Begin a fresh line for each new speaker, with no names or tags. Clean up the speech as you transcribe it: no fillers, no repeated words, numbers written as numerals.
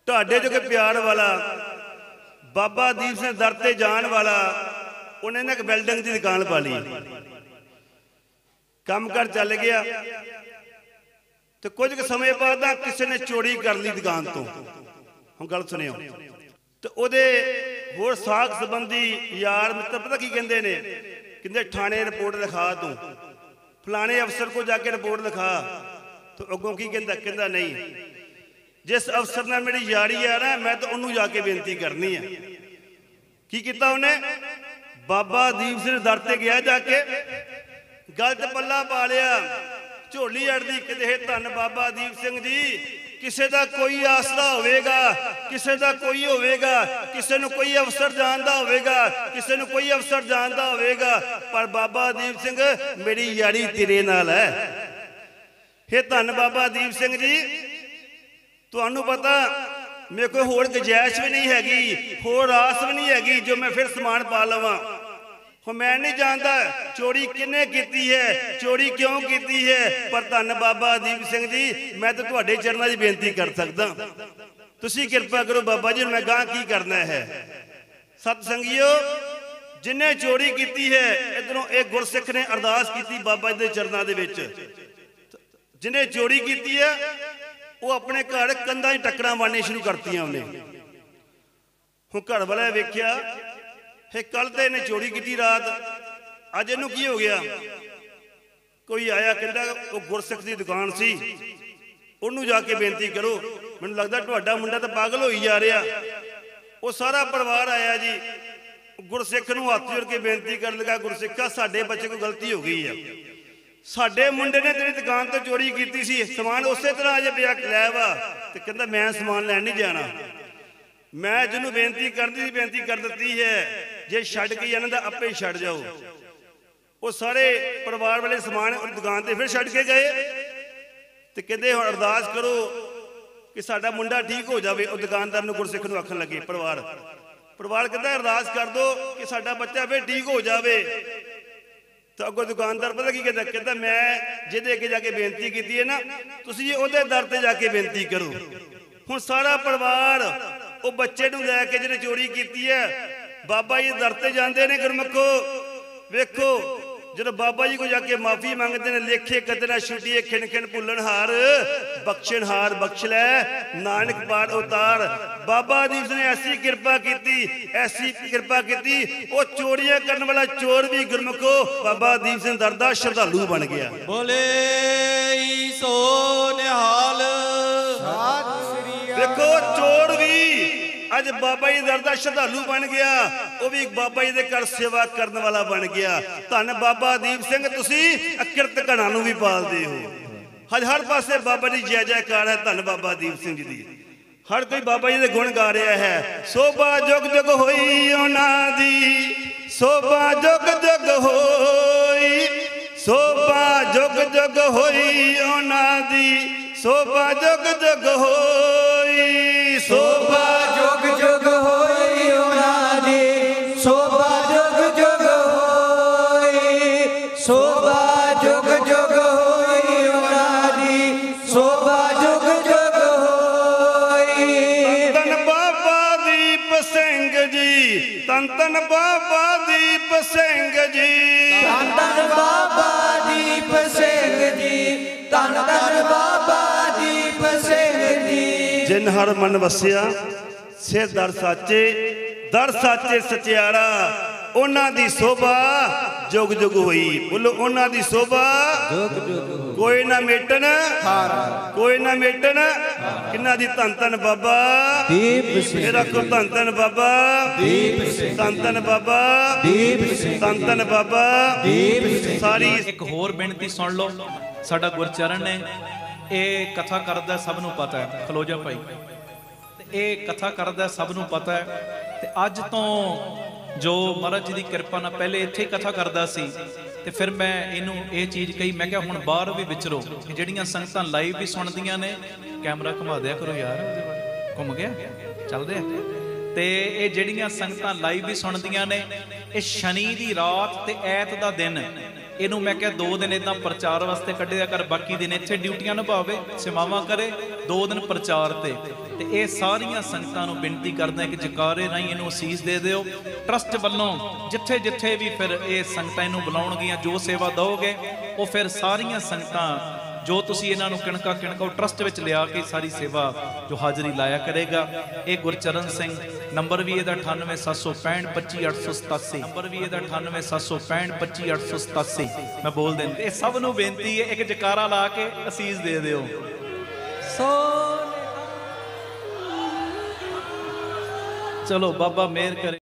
ढाडे जो के प्यार वाला बाबा दीप सिंह दर ते जान वाला उन्हें ना एक बिल्डिंग की दुकान पा ली। काम कर चल गया तो कुछ समय बाद किसी ने चोरी कर ली दुकान तो। हम गल सुनियो तो ओदे होर साख संबंधी यार मित्र पता की कहते ने, कहते थाने रिपोर्ट लिखा तू, फलाने अफसर को जाके रिपोर्ट लिखा। तो अगों की कहता, कहता नहीं, जिस अफसर ने मेरी यारी है ना मैं तो उन्होंने जाके बेनती करनी है। की किया उन्हें? बाबा दीप सिंह दर ते गया, जाके गल च पल्ला पा लिया, झोली अड़दी, कहते धन बाबा दीप सिंह जी, किसी का कोई आसरा होगा, किसी का कोई होगा, किसी को कोई अफसर जानता होगा, किसी को कोई अफसर जानता होगा, पर बाबा दीप सिंह मेरी यारी तेरे नाल है। हे धन बाबा दीप सिंह जी, तुहानू पता मेरे को होर गुंजाइश भी नहीं हैगी, होर आस भी नहीं हैगी जो मैं फिर समान पा लवां। मैं नहीं जानता चोरी किन्ने की है, चोरी क्यों की है, पर धन बाबा दीप सिंह जी मैं तो तुहाडे चरणां दी बेनती कर सकदा, तुसीं किरपा करो बाबा जी, मैं गां की करना है। सतसंगियो, जिन्हें चोरी की है इधरों एक गुरसिख ने अरदास की बाबा जी दे चरणां दे विच, जिन्हें चोरी की है वो अपने घर कंधा ही टक्करां मारनी शुरू करती उन्हें। हुण घर वाले वेख्या है कल तो इन्हें चोरी की रात, अज इनू की हो गया? कोई आया कहता वो गुरसिख की दुकान सी, उन्होंने जाके बेनती करो। मैनूं लगदा तुहाडा मुंडा तो पागल हो ही जा रहा। वो सारा परिवार आया जी, गुरसिख नूं हत्थ जोड़ के बेनती कर लगा, गुरसिखा साडे बच्चे को गलती हो गई है, साडे मुंडे ने तेरी दुकान तो चोरी की सी, समान उस तरह अजे पिया लै वा, तो कहता मैं समान लैन नहीं जाना, मैं जिन्होंने बेनती करती बेनती कर दी है, जे छड्ड के जाना तो आपे ही छड्ड जाओ। वो सारे परिवार वाले समान दुकान पर फिर छड्ड के गए, तो कहते हुण अरदास करो कि साडा मुंडा ठीक हो जाए। वो दुकानदार नूं गुरसिख नूं आखण लगे, परिवार कहता अरदास कर दो कि साडा बच्चा फिर ठीक हो जाए। तो अगो दुकानदार पता की कहता, कहता मैं जिहदे अगे जाके बेनती की है ना, तुसीं उहदे दर ते जाके बेनती करो। हुण सारा परिवार वो बच्चे नूं लैके जिहने चोरी की है बाबा जी दर ते जांदे ने। गुरमुखो वेखो, जो बाबा जी को जाके माफी मंगते हैं, लेखे कतना छुटिए खिन खिन भुल्लणहार, बख्शणहार बख्श लै नानक पार उतार। बाबा दीप ने ऐसी कृपा की, ऐसी कृपा की, वो चोरियां करने वाला चोर भी गुरमुखो बाबा दीप सिंह दर दा श्रद्धालु बन गया। बोले सो निहाल। देखो चोर भी अज बाबा जी दर दा श्रद्धालु बन गया, वो भी बाबा जी दे घर सेवा करने वाला बन गया। धन बाबा दीप सिंह तुसी अकिरत घना नूं भी पालदे हो। हर पासे बाबा जी जय जयकार है धन बाबा दीप सिंह जी दी। हर कोई बाबा जी दे गुण गा रहा है। शोभा जुग जुग होई उन्हां दी, शोभा जुग जुग होई, शोभा जुग जुग होई उन्हां दी, शोभा जुग जुग होई, शोभा जुग जुग होई उन्हां दी, शोभा जुग जुग होई, शोभा जुग जुग होई उन्हां दी, शोभा जुग जुग होई। धन बाबा दीप सिंह जी, धन धन बाबा दीप सिंह जी, धन धन बाबा दीप सिंह जी, धन धन बाबा दीप सिंह जी। जिन हर मन वसिया से दर साचे सचियारा, उन्हां दी शोभा जुग जुग हुई। बोलो उन्हां दी शोभा जुग जुग, कोई ना मेटन कोई ना मेटन। किन्ना दी धन धन बाबा दीप सिंह, रखो धन धन बाबा दीप सिंह, धन धन बाबा दीप सिंह, धन धन बाबा दीप सिंह। सारी
एक होर बेनती सुन लो, साडा गुरचरण ने ਇਹ कथा करदा सब नूं पता है। खलो जा भाई, ये कथा करदा सब नूं पता है। ते अज तो जो महाराज जी की कृपा नाल पहले इत्थे कथा करदा सी, ते फिर मैं इनू ये चीज़ कही, मैं क्या हुण बाहर भी विचरो, जिहड़ियां संगतां लाइव भी सुणदियां ने, कैमरा घुमा दिया करो यार, घुम गया चल रहा। ते ये जिहड़ियां संगतां लाइव भी सुणदियां ने, ये शनि की रात ते ऐत दा दिन, इनू मैं क्या 2 दिन इदा प्रचार वास्ते कढ़िया कर, बाकी दिन इत्थे ड्यूटियां निभावे, सेवावां करे, 2 ਦਿਨ ਪ੍ਰਚਾਰ ਤੇ ਇਹ ਸਾਰੀਆਂ ਸੰਗਤਾਂ ਨੂੰ ਬੇਨਤੀ ਕਰਦਾ ਕਿ ਜਕਾਰੇ ਰਾਹੀਂ ਇਹਨੂੰ ਅਸੀਸ ਦੇ ਦਿਓ। ਟਰਸਟ ਵੱਲੋਂ ਜਿੱਥੇ ਜਿੱਥੇ ਵੀ ਫਿਰ ਇਹ ਸੰਗਤਾਂ ਇਹਨੂੰ ਬੁਲਾਉਣਗੀਆਂ, ਜੋ ਸੇਵਾ ਦਓਗੇ ਉਹ ਫਿਰ ਸਾਰੀਆਂ ਸੰਗਤਾਂ ਜੋ ਤੁਸੀਂ ਇਹਨਾਂ ਨੂੰ ਕਿਣਕਾ ਉਹ ਟਰਸਟ ਵਿੱਚ ਲਿਆ ਕੇ ਸਾਰੀ ਸੇਵਾ ਜੋ ਹਾਜ਼ਰੀ ਲਾਇਆ ਕਰੇਗਾ। ਇਹ ਗੁਰਚਰਨ ਸਿੰਘ, ਨੰਬਰ ਵੀ ਇਹਦਾ 9876525887, ਨੰਬਰ ਵੀ ਇਹਦਾ 9876525887। ਮੈਂ ਬੋਲ ਦਿੰਦਾ, ਇਹ ਸਭ ਨੂੰ ਬੇਨਤੀ ਹੈ, ਇੱਕ ਜਕਾਰਾ ਲਾ ਕੇ ਅਸੀਸ ਦੇ ਦਿਓ। ਚਲੋ ਬਾਬਾ ਮਿਹਰ ਕਰੇ।